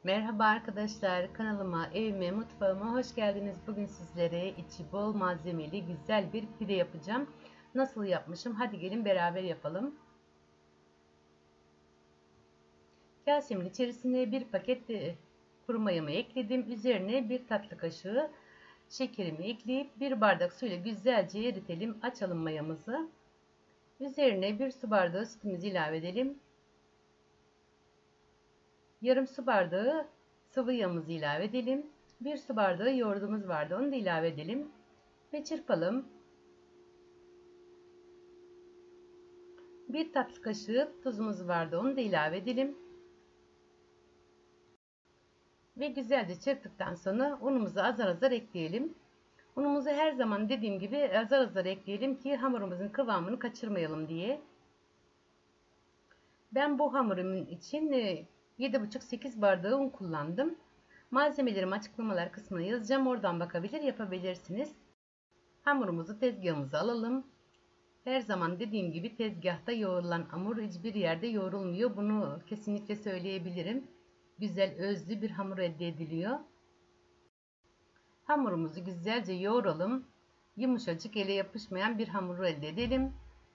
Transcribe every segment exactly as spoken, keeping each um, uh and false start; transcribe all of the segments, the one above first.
Merhaba arkadaşlar, kanalıma, evime, mutfağıma hoş geldiniz. Bugün sizlere içi bol malzemeli güzel bir pide yapacağım. Nasıl yapmışım? Hadi gelin beraber yapalım. Kasemin içerisine bir paket de kuru mayamı ekledim. Üzerine bir tatlı kaşığı şekerimi ekleyip bir bardak suyla güzelce eritelim. Açalım mayamızı. Üzerine bir su bardağı sütümüzü ilave edelim. Yarım su bardağı sıvı yağımızı ilave edelim. Bir su bardağı yoğurdumuz vardı. Onu da ilave edelim. Ve çırpalım. Bir tatlı kaşığı tuzumuz vardı. Onu da ilave edelim. Ve güzelce çırptıktan sonra unumuzu azar azar ekleyelim. Unumuzu her zaman dediğim gibi azar azar ekleyelim ki hamurumuzun kıvamını kaçırmayalım diye. Ben bu hamurumun için yedi buçuk sekiz bardağı un kullandım. Malzemelerimi açıklamalar kısmına yazacağım. Oradan bakabilir, yapabilirsiniz. Hamurumuzu tezgahımıza alalım. Her zaman dediğim gibi tezgahta yoğrulan hamur hiçbir yerde yoğrulmuyor. Bunu kesinlikle söyleyebilirim. Güzel özlü bir hamur elde ediliyor. Hamurumuzu güzelce yoğuralım. Yumuşacık, ele yapışmayan bir hamur elde edelim.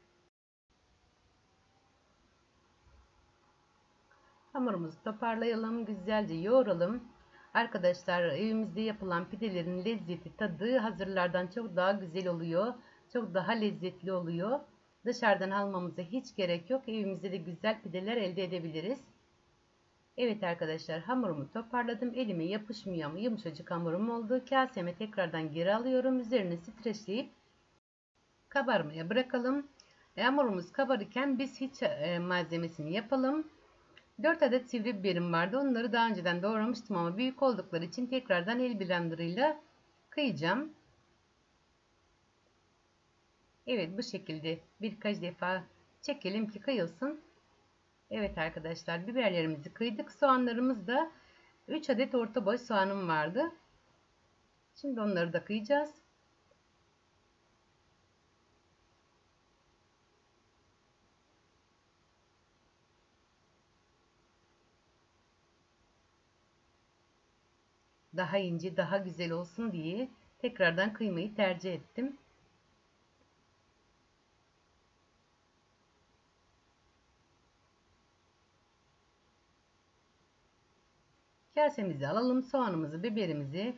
Hamurumuzu toparlayalım. Güzelce yoğuralım. Arkadaşlar, evimizde yapılan pidelerin lezzeti, tadı hazırlardan çok daha güzel oluyor. Çok daha lezzetli oluyor. Dışarıdan almamıza hiç gerek yok. Evimizde de güzel pideler elde edebiliriz. Evet arkadaşlar, hamurumu toparladım. Elime yapışmıyor ama yumuşacık hamurum oldu. Kaseme tekrardan geri alıyorum. Üzerine streçleyip kabarmaya bırakalım. E, hamurumuz kabarırken biz hiç e, malzemesini yapalım. dört adet sivri biberim vardı. Onları daha önceden doğramıştım ama büyük oldukları için tekrardan el blenderıyla kıyacağım. Evet, bu şekilde birkaç defa çekelim ki kıyılsın. Evet arkadaşlar, biberlerimizi kıydık. Soğanlarımız da üç adet orta boy soğanım vardı. Şimdi onları da kıyacağız. Daha ince, daha güzel olsun diye tekrardan kıymayı tercih ettim. Kasemizi alalım, soğanımızı, biberimizi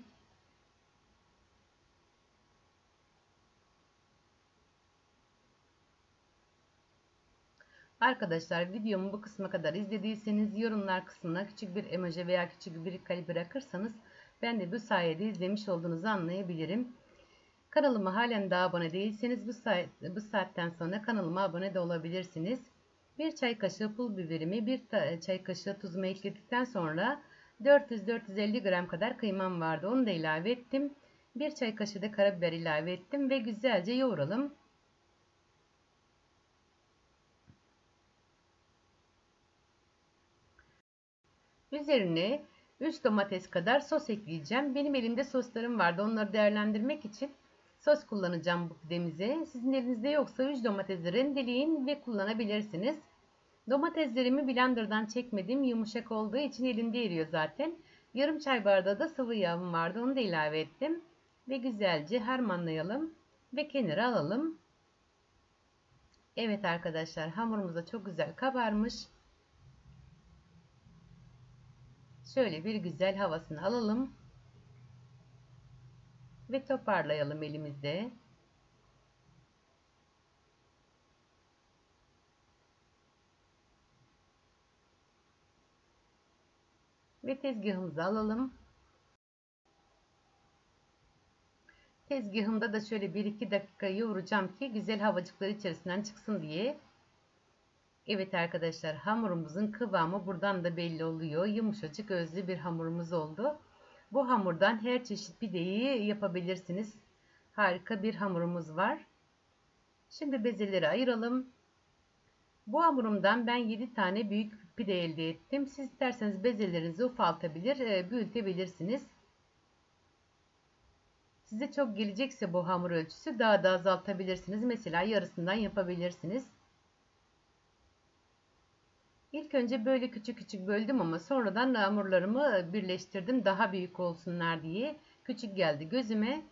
Arkadaşlar, videomu bu kısma kadar izlediyseniz yorumlar kısmına küçük bir emoji veya küçük bir kalp bırakırsanız ben de bu sayede izlemiş olduğunuzu anlayabilirim. Kanalıma halen daha abone değilseniz bu, saat, bu saatten sonra kanalıma abone de olabilirsiniz. Bir çay kaşığı pul biberimi, bir çay kaşığı tuzumu ekledikten sonra dört yüz dört yüz elli gram kadar kıymam vardı. Onu da ilave ettim. Bir çay kaşığı da karabiber ilave ettim ve güzelce yoğuralım. Üzerine üç domates kadar sos ekleyeceğim. Benim elimde soslarım vardı. Onları değerlendirmek için sos kullanacağım bu pidemize. Sizin elinizde yoksa üç domatesi rendeleyin ve kullanabilirsiniz. Domateslerimi blenderdan çekmedim. Yumuşak olduğu için elimde eriyor zaten. Yarım çay bardağı da sıvı yağım vardı. Onu da ilave ettim. Ve güzelce harmanlayalım. Ve kenara alalım. Evet arkadaşlar, hamurumuz da çok güzel kabarmış. Şöyle bir güzel havasını alalım. Ve toparlayalım elimizde. Ve tezgahımızı alalım. Tezgahımda da şöyle bir iki dakika yoğuracağım ki güzel havacıkları içerisinden çıksın diye. Evet arkadaşlar, hamurumuzun kıvamı buradan da belli oluyor. Yumuşacık özlü bir hamurumuz oldu. Bu hamurdan her çeşit pideyi yapabilirsiniz. Harika bir hamurumuz var. Şimdi bezeleri ayıralım. Bu hamurumdan ben yedi tane büyük pide elde ettim. Siz isterseniz bezelerinizi ufaltabilir, büyütebilirsiniz. Size çok gelecekse bu hamur ölçüsü daha da azaltabilirsiniz. Mesela yarısından yapabilirsiniz. İlk önce böyle küçük küçük böldüm ama sonradan hamurlarımı birleştirdim daha büyük olsunlar diye. Küçük geldi gözüme.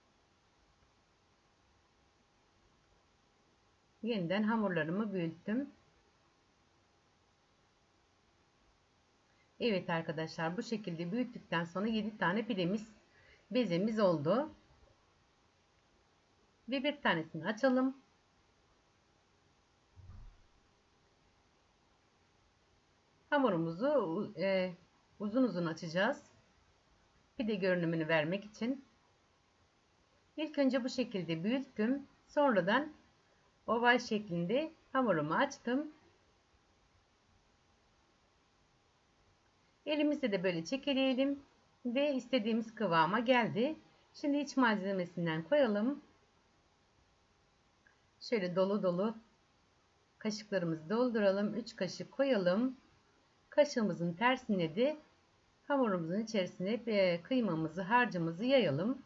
Yeniden hamurlarımı büyüttüm. Evet arkadaşlar, bu şekilde büyüttükten sonra yedi tane pidemiz, bezemiz oldu. Ve bir tanesini açalım. Hamurumuzu e, uzun uzun açacağız. Pide görünümünü vermek için. İlk önce bu şekilde büyüttüm. Sonradan oval şeklinde hamurumu açtım. Elimizle de böyle çekeleyelim ve istediğimiz kıvama geldi. Şimdi iç malzemesinden koyalım. Şöyle dolu dolu kaşıklarımızı dolduralım. üç kaşık koyalım. Kaşığımızın tersine de hamurumuzun içerisine kıymamızı, harcımızı yayalım.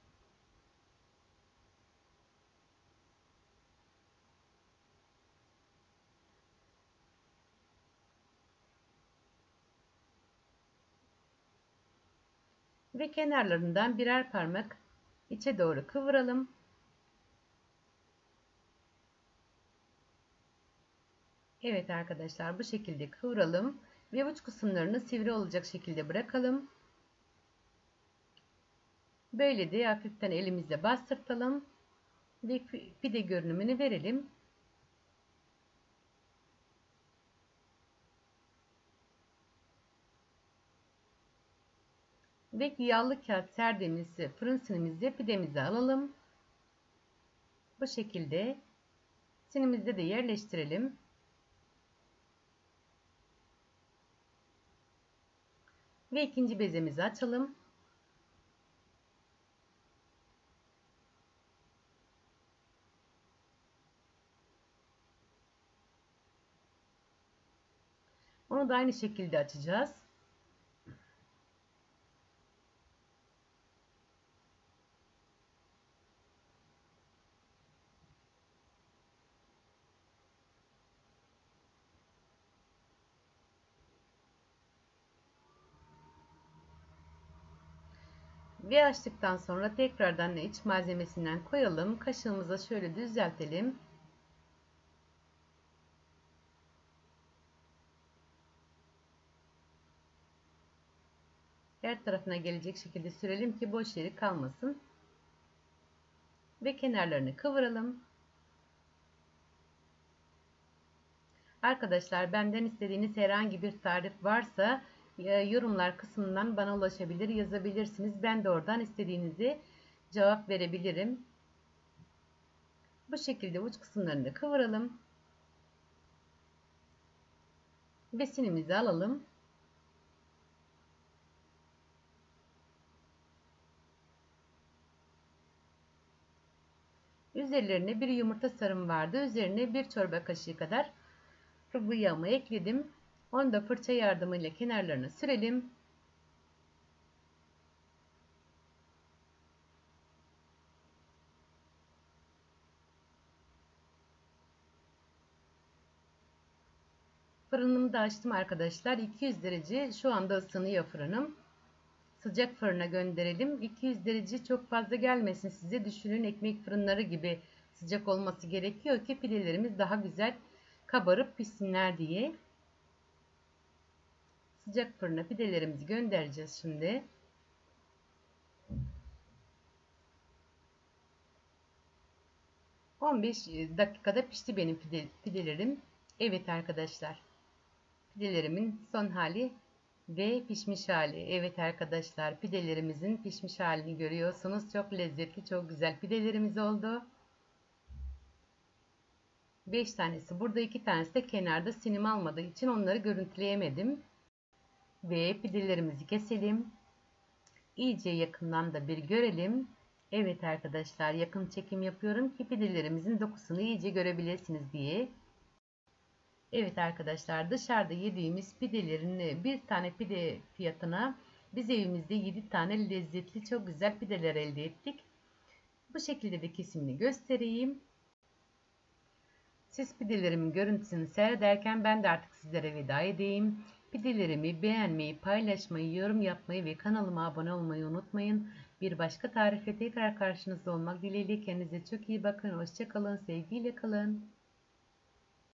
Ve kenarlarından birer parmak içe doğru kıvıralım. Evet arkadaşlar, bu şekilde kıvıralım ve uç kısımlarını sivri olacak şekilde bırakalım. Böyle de hafiften elimizle bastırtalım ve pide görünümünü verelim. Ve yağlı kağıt serdiğimiz fırın sinimizde pidemizi alalım. Bu şekilde sinimizde de yerleştirelim. Ve ikinci bezemizi açalım. Onu da aynı şekilde açacağız. Ve açtıktan sonra tekrardan iç malzemesinden koyalım. Kaşığımıza şöyle düzeltelim. Her tarafına gelecek şekilde sürelim ki boş yeri kalmasın. Ve kenarlarını kıvıralım. Arkadaşlar, benden istediğiniz herhangi bir tarif varsa yorumlar kısmından bana ulaşabilir, yazabilirsiniz. Ben de oradan istediğinizi cevap verebilirim. Bu şekilde uç kısımlarını kıvıralım. Besinimizi alalım. Üzerlerine bir yumurta sarım vardı. Üzerine bir çorba kaşığı kadar sıvı yağımı ekledim. Onu da fırça yardımıyla kenarlarına sürelim. Fırınımı da açtım arkadaşlar. iki yüz derece şu anda ısınıyor fırınım. Sıcak fırına gönderelim. iki yüz derece çok fazla gelmesin size. Düşünün, ekmek fırınları gibi sıcak olması gerekiyor ki pidelerimiz daha güzel kabarıp pişsinler diye. Sıcak fırına pidelerimizi göndereceğiz şimdi. on beş dakikada pişti benim pide, pidelerim. Evet arkadaşlar, pidelerimin son hali ve pişmiş hali. Evet arkadaşlar, pidelerimizin pişmiş halini görüyorsunuz. Çok lezzetli, çok güzel pidelerimiz oldu. beş tanesi burada, iki tanesi de kenarda, sinim almadığı için onları görüntüleyemedim. Ve pidelerimizi keselim. İyice yakından da bir görelim. Evet arkadaşlar, yakın çekim yapıyorum ki pidelerimizin dokusunu iyice görebilirsiniz diye. Evet arkadaşlar, dışarıda yediğimiz pidelerin bir tane pide fiyatına biz evimizde yedi tane lezzetli çok güzel pideler elde ettik. Bu şekilde de kesimini göstereyim. Siz pidelerimin görüntüsünü seyrederken ben de artık sizlere veda edeyim. Pidelerimi beğenmeyi, paylaşmayı, yorum yapmayı ve kanalıma abone olmayı unutmayın. Bir başka tarife tekrar karşınızda olmak dileğiyle kendinize çok iyi bakın. Hoşça kalın, sevgiyle kalın.